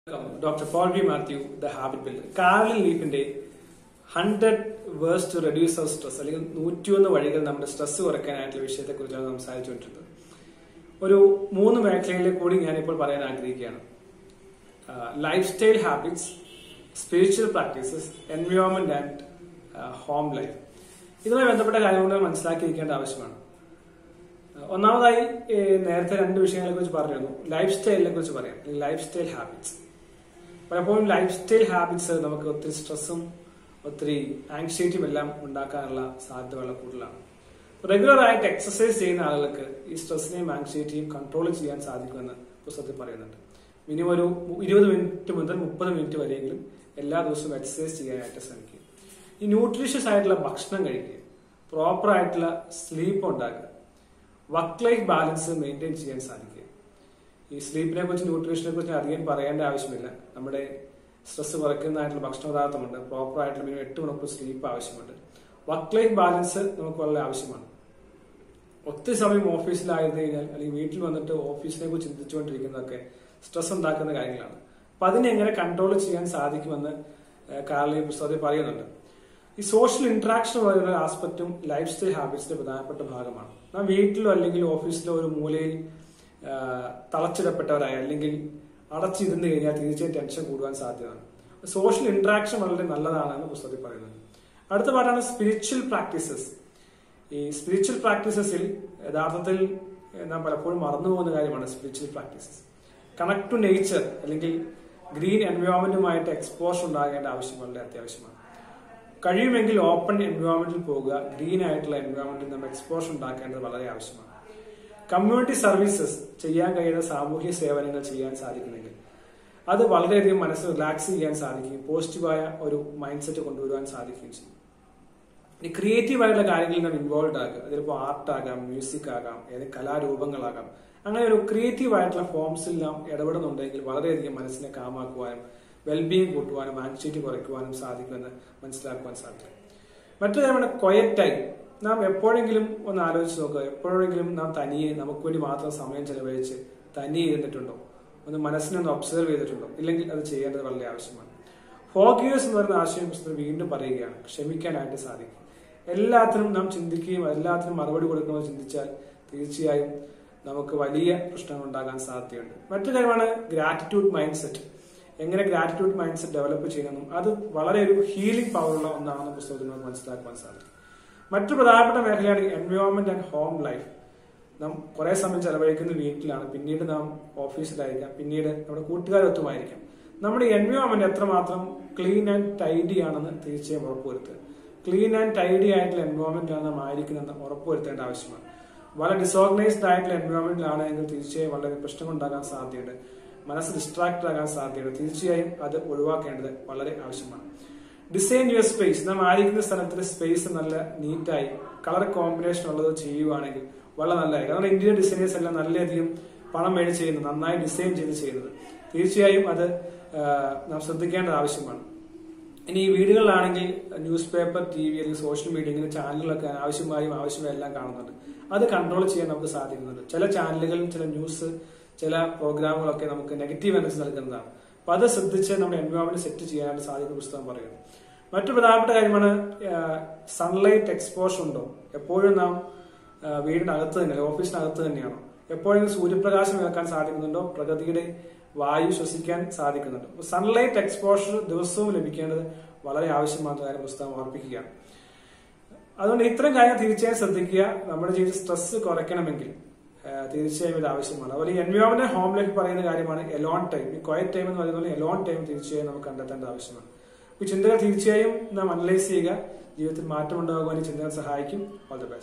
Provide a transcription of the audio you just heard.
Dr.Paul the Habit Builder. Carl Leafinde 100 ways to reduce our stress. അല്ലെങ്കിൽ 101 വഴികൾ നമ്മുടെ stress കുറയ്ക്കാനായിട്ടുള്ള വിഷയത്തെക്കുറിച്ചാണ് സംസാരിച്ചുകൊണ്ടിരുന്നത്. ഒരു 3 മേഖലയിലെ കൂടി ഞാനിപ്പോൾ പറയാൻ ആഗ്രഹിക്കുകയാണ്. Life style habits, spiritual practices, environment and home life. ഇതുമായി ബന്ധപ്പെട്ട കാര്യങ്ങൾ മനസ്സിലാക്കിയിരിക്കേണ്ട ആവശ്യമാണ്. ഒന്നാമതായി നേരത്തെ 2 വിഷയങ്ങളെ കുറിച്ച് പറഞ്ഞിരുന്നു. ലൈഫ് സ്റ്റൈലിനെ കുറിച്ച് പറയാം, ലൈഫ് സ്റ്റൈൽ ഹാബിറ്റ്സ്. പലപ്പോഴും ലൈഫ് സ്റ്റൈൽ ഹാബിറ്റ്സ് നമുക്ക് ഒത്തിരി സ്ട്രെസ്സും ഒത്തിരി ആങ്സൈറ്റിയും എല്ലാം ഉണ്ടാക്കാനുള്ള സാധ്യത കൂടുതലാണ്. റെഗുലർ ആയിട്ട് എക്സസൈസ് ചെയ്യുന്ന ആളുകൾക്ക് ഈ സ്ട്രെസ്സിനെയും ആങ്സൈറ്റിയും കൺട്രോൾ ചെയ്യാൻ സാധിക്കുമെന്ന് പുസ്തകത്തിൽ പറയുന്നുണ്ട്. മിനിമം ഒരു 20 മിനിറ്റ് മുതൽ 30 മിനിറ്റ് വരെയെങ്കിലും എല്ലാ ദിവസവും എക്സസൈസ് ചെയ്യാനായിട്ട് ശ്രമിക്കുക. ഈ ന്യൂട്രീഷ്യസ് ആയിട്ടുള്ള ഭക്ഷണം കഴിക്കുക, പ്രോപ്പർ ആയിട്ടുള്ള സ്ലീപ്പ് ഉണ്ടാക്കുക, വർക്ക് ലൈഫ് ബാലൻസ് മെയിൻറ്റെയിൻ ചെയ്യാൻ സാധിക്കുക. ഈ സ്ലീപ്പിനെ കുറിച്ച് ന്യൂട്രീഷനെ കുറിച്ച് അധികം പറയേണ്ട ആവശ്യമില്ല. നമ്മുടെ സ്ട്രെസ് കുറയ്ക്കുന്നതായിട്ടുള്ള ഭക്ഷണ പദാർത്ഥമുണ്ട്, പ്രോപ്പർ ആയിട്ടുള്ള മിനിമം 8 മണിക്കൂർ സ്ലീപ്പ് ആവശ്യമുണ്ട്. വർക്ക് ലൈഫ് ബാലൻസ് നമുക്ക് വളരെ ആവശ്യമാണ്. ഒത്തിരി സമയം ഓഫീസിലായിരുന്നു കഴിഞ്ഞാൽ അല്ലെങ്കിൽ വീട്ടിൽ വന്നിട്ട് ഓഫീസിനെ കുറിച്ച് ചിന്തിച്ചുകൊണ്ടിരിക്കുന്നതൊക്കെ സ്ട്രെസ് ഉണ്ടാക്കുന്ന കാര്യങ്ങളാണ്. അപ്പൊ അതിനെ എങ്ങനെ കൺട്രോൾ ചെയ്യാൻ സാധിക്കുമെന്ന് കാർൽ ഈ പുസ്തകത്തിൽ പറയുന്നുണ്ട്. ഈ സോഷ്യൽ ഇന്ററാക്ഷൻ പറയുന്ന ആസ്പെക്റ്റും ലൈഫ് സ്റ്റൈൽ ഹാബിറ്റ്സിന്റെ പ്രധാനപ്പെട്ട ഭാഗമാണ്. നാം വീട്ടിലോ അല്ലെങ്കിൽ ഓഫീസിലോ ഒരു മൂലയിൽ തളച്ചിടപ്പെട്ടവരായി അല്ലെങ്കിൽ അടച്ചിരുന്ന് കഴിഞ്ഞാൽ തീർച്ചയായും ടെൻഷൻ കൂടുവാൻ സാധ്യതയാണ്. സോഷ്യൽ ഇന്ററാക്ഷൻ വളരെ നല്ലതാണെന്ന് പുസ്തകത്തിൽ പറയുന്നത്. അടുത്ത പാട്ടാണ് സ്പിരിച്വൽ പ്രാക്ടീസസ്. ഈ സ്പിരിച്വൽ പ്രാക്ടീസസിൽ യഥാർത്ഥത്തിൽ നാം പലപ്പോഴും മറന്നുപോകുന്ന കാര്യമാണ് spiritual practices. Connect to nature അല്ലെങ്കിൽ ഗ്രീൻ എൻവയോൺമെന്റുമായിട്ട് എക്സ്പോഷർ ഉണ്ടാകേണ്ട ആവശ്യം വളരെ അത്യാവശ്യമാണ്. കഴിയുമെങ്കിൽ ഓപ്പൺ എൻവയോൺമെന്റിൽ പോകുക, ഗ്രീൻ ആയിട്ടുള്ള എൻവയോൺമെന്റിൽ നമ്മൾ എക്സ്പോഷർ ഉണ്ടാക്കേണ്ടത് വളരെ ആവശ്യമാണ്. കമ്മ്യൂണിറ്റി സർവീസസ് ചെയ്യാൻ കഴിയുന്ന സാമൂഹ്യ സേവനങ്ങൾ ചെയ്യാൻ സാധിക്കുമെങ്കിൽ അത് വളരെയധികം മനസ്സ് റിലാക്സ് ചെയ്യാൻ സാധിക്കുകയും പോസിറ്റീവായ ഒരു മൈൻഡ് സെറ്റ് കൊണ്ടുവരുവാൻ സാധിക്കുകയും ചെയ്യും. ഇനി ക്രിയേറ്റീവ് ആയിട്ടുള്ള കാര്യങ്ങളിൽ നാം ഇൻവോൾവ് ആകുക. അതിലിപ്പോൾ ആർട്ട് ആകാം, മ്യൂസിക് ആകാം, ഏതെങ്കിലും കലാരൂപങ്ങളാകാം. അങ്ങനെ ഒരു ക്രിയേറ്റീവ് ആയിട്ടുള്ള ഫോംസിൽ നാം ഇടപെടുന്നുണ്ടെങ്കിൽ വളരെയധികം മനസ്സിനെ കാമാക്കുവാനും വെൽബീയിങ് കൂട്ടുവാനും ആൻസൈറ്റി കുറയ്ക്കുവാനും സാധിക്കുമെന്ന് മനസ്സിലാക്കുവാൻ സാധിക്കും. മറ്റൊരു കാര്യമാണ് ക്വയറ്റ് ടൈം. നാം എപ്പോഴെങ്കിലും ഒന്ന് ആലോചിച്ച് നോക്കുക, എപ്പോഴെങ്കിലും നാം തനിയെ നമുക്ക് വേണ്ടി മാത്രം സമയം ചെലവഴിച്ച് തനിയെ ഇരുന്നിട്ടുണ്ടോ? ഒന്ന് മനസ്സിനെ ഒന്ന് ഒബ്സർവ് ചെയ്തിട്ടുണ്ടോ? ഇല്ലെങ്കിൽ അത് ചെയ്യേണ്ടത് വളരെ ആവശ്യമാണ്. ഫോർഗിവ്നെസ് എന്ന് പറയുന്ന ആശയം പുസ്തകം വീണ്ടും പറയുകയാണ്, ക്ഷമിക്കാനായിട്ട് സാധിക്കും. എല്ലാത്തിനും നാം ചിന്തിക്കുകയും എല്ലാത്തിനും മറുപടി കൊടുക്കണമെന്ന് ചിന്തിച്ചാൽ തീർച്ചയായും നമുക്ക് വലിയ പ്രശ്നങ്ങൾ ഉണ്ടാകാൻ സാധ്യതയുണ്ട്. മറ്റൊരു കാര്യമാണ് ഗ്രാറ്റിറ്റ്യൂഡ് മൈൻഡ് സെറ്റ്. എങ്ങനെ ഗ്രാറ്റിറ്റ്യൂഡ് മൈൻഡ് സെറ്റ് ഡെവലപ്പ് ചെയ്യണമെന്നും അത് വളരെ ഒരു ഹീലിംഗ് പവറുള്ള ഒന്നാണെന്ന് പുസ്തകത്തിൽ നമുക്ക് മനസ്സിലാക്കുവാൻ സാധിക്കും. മറ്റു പ്രധാനപ്പെട്ട മേഖലയാണ് എൻവയോൺമെന്റ് ആൻഡ് ഹോം ലൈഫ്. നാം കുറെ സമയം ചെലവഴിക്കുന്ന വീട്ടിലാണ്, പിന്നീട് നാം ഓഫീസിലായിരിക്കാം, പിന്നീട് നമ്മുടെ കൂട്ടുകാരൊത്തുമായിരിക്കാം. നമ്മുടെ എൻവയോൺമെന്റ് എത്രമാത്രം ക്ലീൻ ആൻഡ് ടൈഡി ആണെന്ന് തീർച്ചയായും ഉറപ്പുവരുത്തുക. ക്ലീൻ ആൻഡ് ടൈഡി ആയിട്ടുള്ള എൻവയോൺമെന്റ് ആണ് നാം ആയിരിക്കുന്നതെന്ന് ഉറപ്പുവരുത്തേണ്ട ആവശ്യമാണ്. വളരെ ഡിസോർഗനൈസ്ഡ് ആയിട്ടുള്ള എൻവയോൺമെന്റിലാണെങ്കിൽ തീർച്ചയായും വളരെ പ്രശ്നങ്ങൾ ഉണ്ടാകാൻ സാധ്യതയുണ്ട്, മനസ്സ് ഡിസ്ട്രാക്ട് ആകാൻ സാധ്യതയുണ്ട്. തീർച്ചയായും അത് ഒഴിവാക്കേണ്ടത് വളരെ ആവശ്യമാണ്. Design your space. നാം ആയിരിക്കുന്ന സ്ഥലത്തിന്റെ സ്പേസ് നല്ല നീറ്റായി കളർ കോമ്പിനേഷൻ ഉള്ളത് ചെയ്യുവാണെങ്കിൽ വളരെ നല്ലതായി. കാരണം ഇന്ത്യൻ ഡിസൈനേഴ്സ് എല്ലാം നല്ലധികം പണം മേടിച്ച് ചെയ്യുന്നത്, നന്നായി ഡിസൈൻ ചെയ്ത് ചെയ്യുന്നത്. തീർച്ചയായും അത് നാം ശ്രദ്ധിക്കേണ്ടത് ആവശ്യമാണ്. ഇനി ഈ വീടുകളിലാണെങ്കിൽ ന്യൂസ് പേപ്പർ, TV അല്ലെങ്കിൽ സോഷ്യൽ മീഡിയ ഇങ്ങനെ ചാനലുകളൊക്കെ ആവശ്യമെല്ലാം കാണുന്നുണ്ട്. അത് കൺട്രോൾ ചെയ്യാൻ നമുക്ക് സാധിക്കുന്നുണ്ട്. ചില ചാനലുകൾ, ചില ന്യൂസ്, ചില പ്രോഗ്രാമുകളൊക്കെ നമുക്ക് നെഗറ്റീവ് എനർജി നൽകുന്നതാണ്. അപ്പൊ അത് ശ്രദ്ധിച്ച് നമ്മുടെ എൻവയോൺമെന്റ് സെറ്റ് ചെയ്യാനായിട്ട് സാധിക്കുന്ന പുസ്തകം പറയുന്നു. മറ്റു പ്രധാനപ്പെട്ട കാര്യമാണ് സൺലൈറ്റ് എക്സ്പോഷർ ഉണ്ടോ? എപ്പോഴും നാം വീടിനകത്ത് തന്നെ, ഓഫീസിനകത്ത് തന്നെയാണോ? എപ്പോഴെങ്കിലും സൂര്യപ്രകാശം ഏൽക്കാൻ സാധിക്കുന്നുണ്ടോ? പ്രകൃതിയുടെ വായു ശ്വസിക്കാൻ സാധിക്കുന്നുണ്ടോ? സൺലൈറ്റ് എക്സ്പോഷർ ദിവസവും ലഭിക്കേണ്ടത് വളരെ ആവശ്യമാണെന്ന കാര്യം പുസ്തകം ഓർപ്പിക്കുകയാണ്. അതുകൊണ്ട് ഇത്തരം കാര്യങ്ങൾ തീർച്ചയായും ശ്രദ്ധിക്കുക. നമ്മുടെ ജീവിതത്തിൽ സ്ട്രെസ് കുറയ്ക്കണമെങ്കിൽ തീർച്ചയായും ഇത് ആവശ്യമാണ്. അതുപോലെ ഈ എൻവയോൺമെന്റ് ഹോം ലൈഫ് പറയുന്ന കാര്യമാണ് എലോൺ ടൈം. ഈ ക്വയറ്റ് ടൈം എന്ന് പറയുന്നത് എലോൺ ടൈം തീർച്ചയായും നമുക്ക് കണ്ടെത്തേണ്ട ആവശ്യമാണ്. ഈ ചിന്തകൾ തീർച്ചയായും നാം അനലൈസ് ചെയ്യുക. ജീവിതത്തിൽ മാറ്റം ഉണ്ടാകുവാൻ ഈ ചിന്തകൾ സഹായിക്കും. All the best.